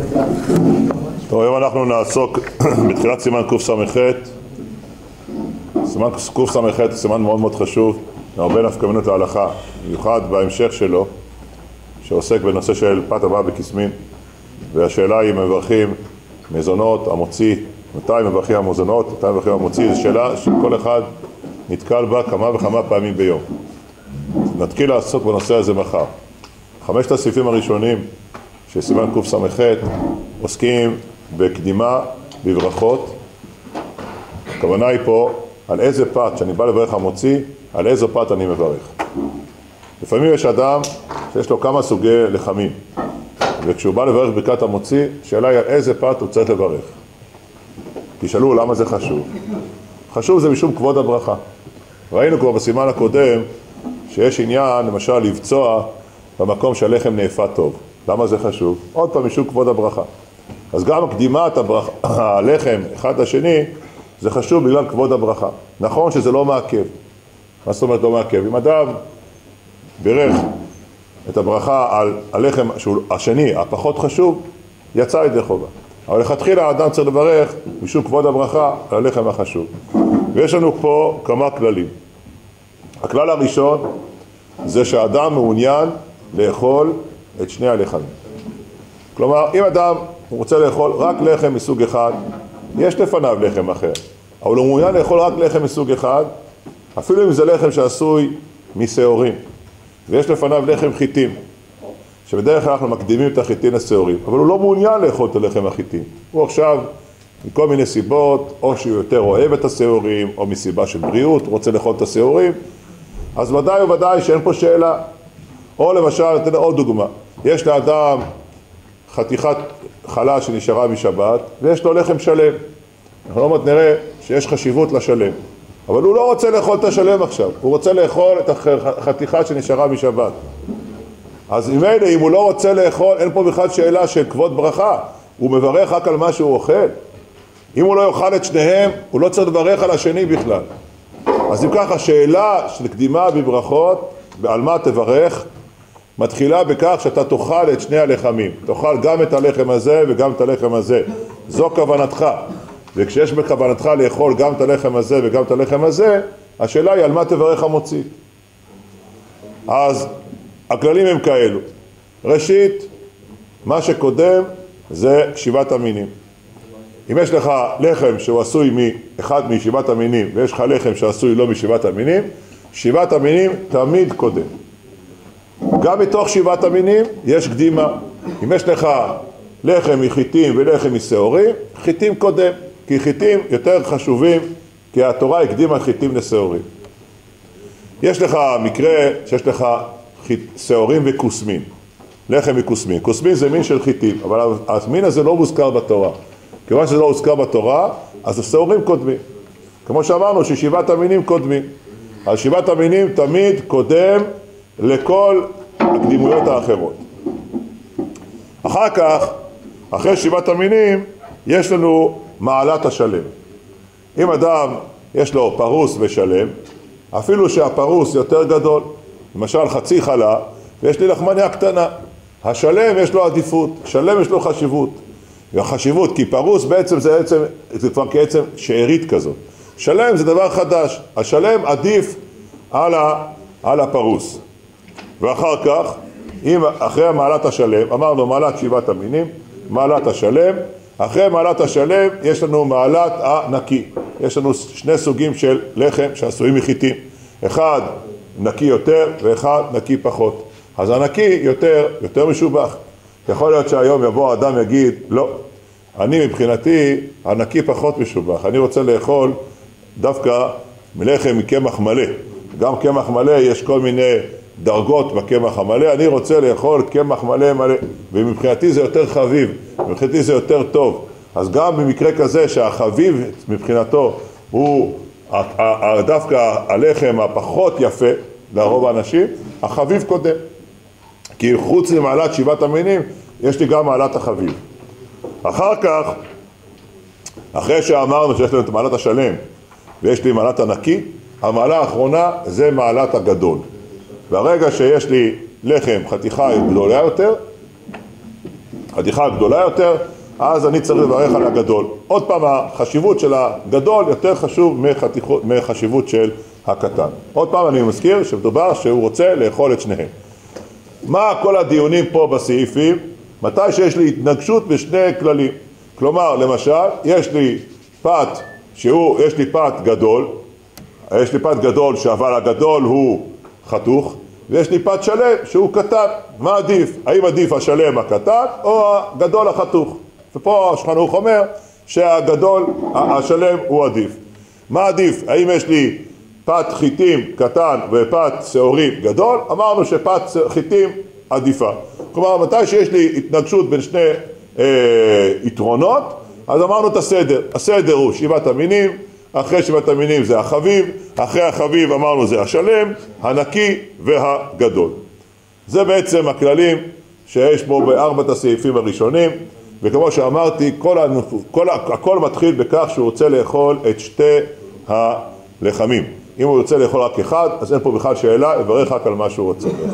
טוב, היום אנחנו נעסוק בתחילת סימן קס"ח. סימן קס"ח הוא סימן מאוד מאוד חשוב, הרבה נפקא-מינות להלכה, במיוחד בהמשך שלו, שעוסק בנושא של פת הבאה בקסמין, והשאלה היא מברכים מזונות, המוציא, מתי מברכים המזונות, מתי מברכים המוציא, זו שאלה שכל אחד נתקל בה כמה וכמה פעמים ביום. נתחיל לעסוק בנושא הזה מחר. 5 הסעיפים הראשונים של סימן קס"ח עוסקים בקדימה, בברכות. הכוונה היא פה על איזה פת שאני בא לברך המוציא, על איזו פת אני מברך. לפעמים יש אדם שיש לו כמה סוגי לחמים, וכשהוא בא לברך ברכת המוציא, שאלה היא על איזה פת הוא צריך לברך. תשאלו למה זה חשוב. חשוב זה משום כבוד הברכה. ראינו כבר בסימן הקודם שיש עניין למשל לבצוע במקום שהלחם נאפה טוב. למה זה חשוב? עוד פעם משום כבוד הברכה. אז גם קדימת הלחם אחד לשני זה חשוב בגלל כבוד הברכה. נכון שזה לא מעכב. מה זאת אומרת לא מעכב? אם אדם בירך את הברכה על הלחם השני הפחות חשוב, יצא ידי חובה. אבל לכתחילה האדם צריך לברך משום כבוד הברכה על הלחם החשוב. ויש לנו פה כמה כללים. הכלל הראשון זה שהאדם מעוניין לאכול את שני הלחמים. כלומר, אם אדם רוצה לאכול רק לחם מסוג אחד, יש לפניו לחם אחר. אבל הוא מעוניין לאכול רק לחם מסוג אחד, אפילו אם זה לחם שעשוי משעורים. ויש לפניו לחם חיטים, שבדרך כלל אנחנו מקדימים את החיטים לשעורים. אבל הוא לא מעוניין לאכול את הלחם החיטים. הוא עכשיו, מכל מיני סיבות, או שהוא יותר אוהב את השעורים, או מסיבה של בריאות, הוא רוצה לאכול את השעורים, אז ודאי וודאי שאין פה שאלה. או למשל, אתן עוד דוגמה. יש לאדם חתיכת חלה שנשארה משבת, ויש לו לחם שלם. אנחנו עוד מעט נראה שיש חשיבות לשלם. אבל הוא לא רוצה לאכול את השלם עכשיו, הוא רוצה לאכול את החתיכה שנשארה משבת. אז אם הוא לא רוצה לאכול, אין פה בכלל שאלה של כבוד ברכה. הוא מברך רק על מה שהוא אוכל. אם הוא לא יאכל את שניהם, הוא לא צריך לברך על השני בכלל. אז אם כך, השאלה של קדימה בברכות, על מה תברך, מתחילה בכך שאתה תאכל את שני הלחמים. תאכל גם את הלחם הזה וגם את הלחם הזה. זו כוונתך. וכשיש בכוונתך לאכול גם את הלחם הזה וגם את הלחם הזה, השאלה היא על מה תברך המוציא. אז הכללים הם כאלו. ראשית, מה שקודם זה 7 המינים. אם יש לך לחם שהוא עשוי מאחד מ7 המינים, ויש לך לחם שעשוי לא מ7 המינים, 7 המינים תמיד קודם. גם מתוך 7 המינים יש קדימה. אם יש לך לחם מחיטים ולחם משעורים, חיטים קודם. כי חיטים יותר חשובים, כי התורה הקדימה חיטים לשעורים. יש לך מקרה שיש לך שעורים וכוסמין. לחם וכוסמין. כוסמין זה מין של חיטים, אבל המין הזה לא מוזכר בתורה. כיוון שזה לא מוזכר בתורה, אז השעורים קודמים. כמו שאמרנו ש7 המינים קודמים. אז 7 המינים תמיד קודם לכל הקדימויות האחרות. אחר כך, אחרי 7 המינים, יש לנו מעלת השלם. אם אדם יש לו פרוס ושלם, אפילו שהפרוס יותר גדול, למשל חצי חלה, ויש לי לחמניה קטנה, השלם יש לו עדיפות, שלם יש לו חשיבות. והחשיבות, כי פרוס בעצם זה כבר כעצם שארית כזאת. שלם זה דבר חדש, השלם עדיף על הפרוס. ואחר כך, אם אחרי המעלת השלם, אמרנו מעלת 7 המינים, מעלת השלם, אחרי מעלת השלם יש לנו מעלת הנקי. יש לנו 2 סוגים של לחם שעשויים מחיטים. אחד נקי יותר ואחד נקי פחות. אז הנקי יותר משובח. יכול להיות שהיום יבוא אדם יגיד, לא, אני מבחינתי הנקי פחות משובח. אני רוצה לאכול דווקא מלחם מקמח מלא. גם קמח מלא יש כל מיני דרגות בקמח המלא. אני רוצה לאכול קמח מלא, ומבחינתי זה יותר חביב. מבחינתי זה יותר טוב. אז גם במקרה כזה שהחביב מבחינתו הוא דווקא הלחם הפחות יפה לרוב האנשים, החביב קודם. כי חוץ למעלת 7 המינים, יש לי גם מעלת החביב. אחר כך, אחרי שאמרנו שיש לנו את מעלת השלם ויש לי מעלת הנקי, המעלה האחרונה זה מעלת הגדול. והרגע שיש לי לחם חתיכה גדולה יותר, חתיכה גדולה יותר, אז אני צריך לברך על הגדול. עוד פעם, החשיבות של הגדול יותר חשוב מחשיבות של הקטן. עוד פעם אני מזכיר שמדובר שהוא רוצה לאכול את שניהם. מה כל הדיונים פה בסעיפים? מתי שיש לי התנגשות בשני כללים. כלומר, למשל, יש לי פת גדול, אבל הגדול הוא חתוך, ויש לי פת שלם שהוא קטן. מה עדיף? האם עדיף השלם הקטן או הגדול החתוך? ופה השולחן ערוך אומר השלם הוא עדיף. מה עדיף? האם יש לי פת חיטים קטן ופת שעורים גדול? אמרנו שפת חיטים עדיפה. כלומר, מתי שיש לי התנגשות בין שני יתרונות, אז אמרנו את הסדר. הסדר הוא 7 המינים, אחרי 7 המינים זה החביב, אחרי החביב אמרנו זה השלם, הנקי והגדול. זה בעצם הכללים שיש פה ב4 הסעיפים הראשונים, וכמו שאמרתי, הכל מתחיל בכך שהוא רוצה לאכול את שתי הלחמים. אם הוא רוצה לאכול רק אחד, אז אין פה בכלל שאלה, יברך רק על מה שהוא רוצה לאכול.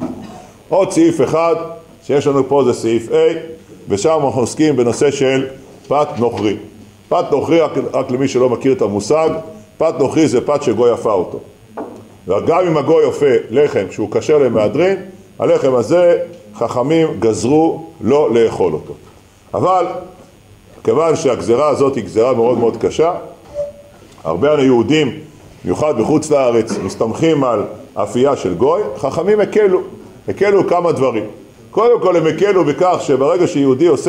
עוד סעיף אחד שיש לנו פה זה סעיף A, ושם אנחנו עוסקים בנושא של פת נוכרי. פת נוכרי, רק למי שלא מכיר את המושג, פת נוכרי זה פת שגוי יפה אותו. וגם אם הגוי יפה לחם שהוא כשר למהדרין, הלחם הזה חכמים גזרו לא לאכול אותו. אבל כיוון שהגזרה הזאת היא גזרה מאוד מאוד קשה, הרבה יהודים, במיוחד בחוץ לארץ, מסתמכים על אפייה של גוי, חכמים הקלו כמה דברים. קודם כל הם הקלו בכך שברגע שיהודי עושה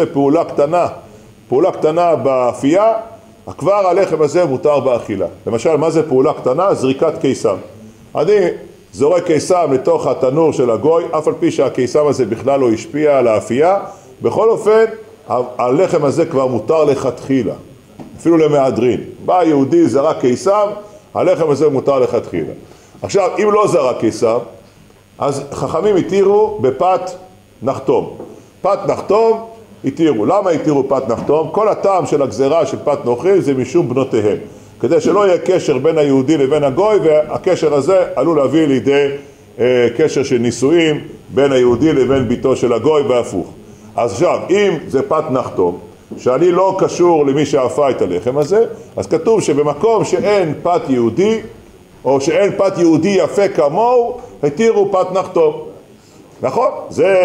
פעולה קטנה באפייה, כבר הלחם הזה מותר באכילה. למשל, מה זה פעולה קטנה? זריקת קיסם. אני זורק קיסם לתוך התנור של הגוי, אף על פי שהקיסם הזה בכלל לא השפיע על האפייה, בכל אופן, הלחם הזה כבר מותר לכתחילה, אפילו למהדרין. בא יהודי, זרק קיסם, הלחם הזה מותר לכתחילה. עכשיו, אם לא זרק קיסם, אז חכמים התירו בפת נחתום. פת נחתום התירו. למה התירו פת נחתום? כל הטעם של הגזרה של פת נוכרי זה משום בנותיהם. כדי שלא יהיה קשר בין היהודי לבין הגוי, והקשר הזה עלול להביא לידי קשר של נישואים בין היהודי לבין ביתו של הגוי והפוך. אז עכשיו, אם זה פת נחתום, שאני לא קשור למי שאפה את הלחם הזה, אז כתוב שבמקום שאין פת יהודי, או שאין פת יהודי יפה כמוהו, התירו פת נחתום. נכון? זה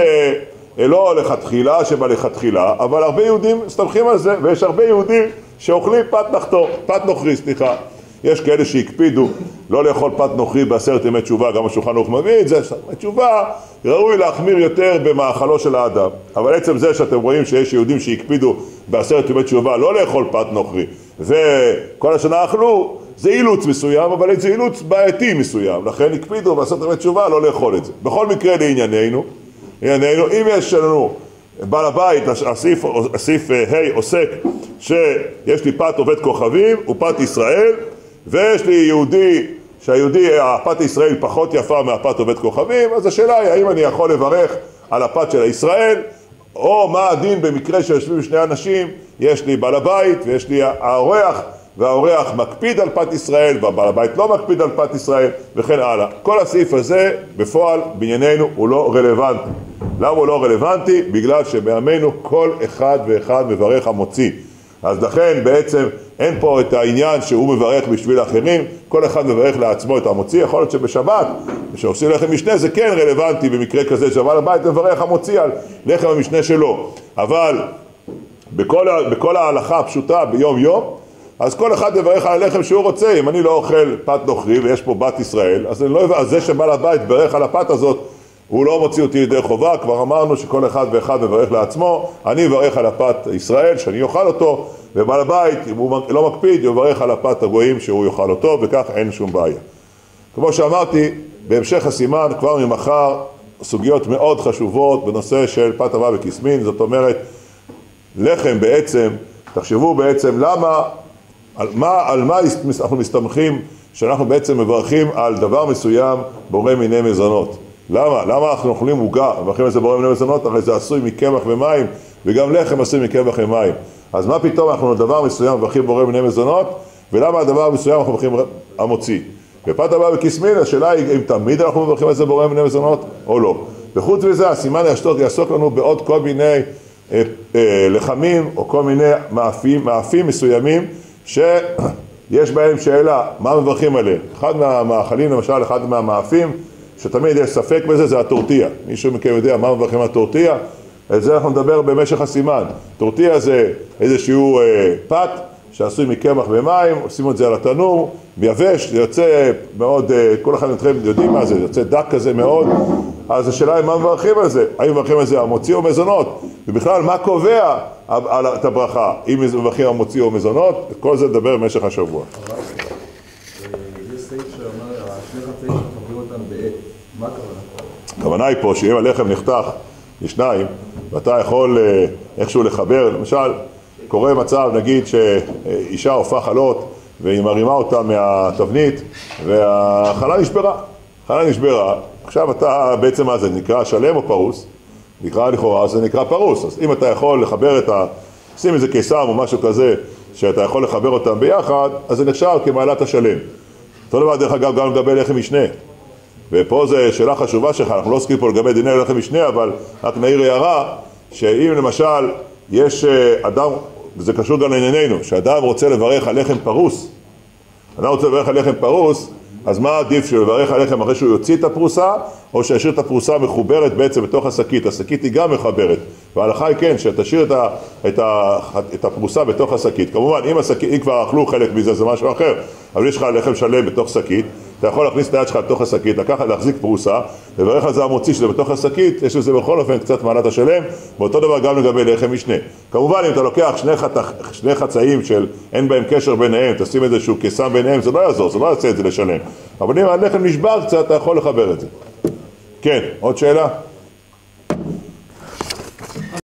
לא לכתחילה שבא לכתחילה, אבל הרבה יהודים מסתמכים על זה, ויש הרבה יהודים שאוכלים פת נוכרי, סליחה. יש כאלה שהקפידו לא לאכול פת נוכרי ב10 ימי תשובה, גם השולחן ערוך מביא את זה. תשובה ראוי להחמיר יותר במאכלו של האדם. אבל עצם זה שאתם רואים שיש יהודים שהקפידו ב10 ימי תשובה לא לאכול פת נוכרי, וכל השנה אכלו, זה אילוץ מסוים, אבל זה אילוץ בעייתי מסוים. לכן הקפידו ב10 ימי תשובה לא לאכול את זה. בכל מקרה לענייננו, אם יש לנו בעל הבית, הסעיף ה' עוסק שיש לי פת עובד כוכבים ופת ישראל, ויש לי יהודי, הפת ישראל פחות יפה מהפת עובד כוכבים, אז השאלה היא האם אני יכול לברך על הפת של הישראל, או מה הדין במקרה שיושבים שני אנשים, יש לי בעל הבית ויש לי האורח, והאורח מקפיד על פת ישראל, והבעל הבית לא מקפיד על פת ישראל, וכן הלאה. כל הסעיף הזה בפועל בענייננו הוא לא רלוונטי. למה הוא לא רלוונטי? בגלל שבימינו כל אחד ואחד מברך המוציא. אז לכן בעצם אין פה את העניין שהוא מברך בשביל אחרים, כל אחד מברך לעצמו את המוציא. יכול להיות שבשבת, כשעושים לחם משנה, זה כן רלוונטי במקרה כזה שבעל הבית מברך המוציא על לחם המשנה שלו. אבל בכל ההלכה הפשוטה ביום יום, אז כל אחד יברך על הלחם שהוא רוצה. אם אני לא אוכל פת נוכרי ויש פה בת ישראל, אז זה שבעל הבית ברך על הפת הזאת, הוא לא מוציא אותי לידי חובה. כבר אמרנו שכל אחד ואחד מברך לעצמו. אני אברך על הפת ישראל שאני אוכל אותו, ובעל הבית, אם הוא לא מקפיד, יברך על הפת הגויים שהוא יאכל אותו, וכך אין שום בעיה. כמו שאמרתי, בהמשך הסימן כבר ממחר סוגיות מאוד חשובות בנושא של פת אבה וקיסמין. זאת אומרת, לחם בעצם, תחשבו בעצם על מה אנחנו מסתמכים שאנחנו בעצם מברכים על דבר מסוים בורא מיני מזונות. למה אנחנו אוכלים עוגה, מברכים על זה בורא מיני מזונות? הרי זה עשוי מקמח ומים, וגם לחם עשוי מקמח ומים. אז מה פתאום אנחנו על דבר מסוים מברכים בורא מיני מזונות, ולמה על דבר מסוים אנחנו מברכים המוציא? בפת אבה וקיסמין, השאלה היא אם תמיד אנחנו מברכים על זה בורא מיני מזונות או לא. וחוץ מזה, הסימן יעסוק לנו בעוד כל מיני לחמים או כל מיני מאפים מסוימים שיש בהם שאלה, מה מברכים עליהם? אחד מהמאכלים, למשל, אחד מהמאפים, שתמיד יש ספק בזה, זה הטורטיה. מישהו מכם יודע מה מברכים על טורטיה? על זה אנחנו נדבר במשך הסימן. טורטיה זה איזשהו פת שעשוי מקמח ומים, עושים את זה על התנור, מייבש, זה יוצא מאוד, כל אחד מכם יודעים מה זה, זה יוצא דק כזה מאוד. אז השאלה היא מה מברכים על זה? האם מברכים על זה המוציא או מזונות? ובכלל מה קובע את הברכה? אם מברכים המוציא או מזונות? את כל זה נדבר במשך השבוע. יש סעיף שאומר, שני חצאים שחברים אותם בעת, מה הכוונה? הכוונה היא פה שאם הלחם נחתך לשניים ואתה יכול איכשהו לחבר, למשל קורה מצב נגיד שאישה הופעה חלות והיא מרימה אותה מהתבנית והחלה נשברה, החלה נשברה, עכשיו אתה בעצם מה זה נקרא שלם או פרוס? נקרא לכאורה, זה נקרא פרוס. אז אם אתה יכול לחבר שים איזה קיסם או משהו כזה שאתה יכול לחבר אותם ביחד, אז זה נחשב כמעלת השלם. אותו דבר דרך אגב גם לגבי לחם משנה, ופה זו שאלה חשובה שלך, אנחנו לא עוסקים פה לגבי דיני לחם משנה, אבל רק נעיר הערה שאם למשל יש אדם, וזה קשור גם לענייננו, שאדם רוצה לברך על לחם פרוס, אדם רוצה לברך על לחם פרוס, אז מה עדיף שהוא לברך על לחם אחרי שהוא יוציא את הפרוסה, או שישאיר את הפרוסה מחוברת בעצם בתוך השקית? השקית היא גם מחברת, וההלכה היא כן, שתשאיר את הפרוסה בתוך השקית. כמובן, אם כבר אכלו חלק מזה, זה משהו אחר, אבל יש לך לחם שלם בתוך שקית, אתה יכול להכניס את היד שלך בתוך השקית, להחזיק פרוסה, לברך על זה המוציא שזה בתוך השקית, יש לזה בכל אופן קצת מעלת השלם, ואותו דבר גם לגבי לחם משנה. כמובן, אם אתה לוקח שני חצאים של אין בהם קשר ביניהם, תשים איזשהו קיסם ביניהם, זה לא יעזור, זה לא יעשה את זה לשלם. אבל אם הלחם נשבר קצת, אתה יכול לחבר את זה. כן, עוד שאלה?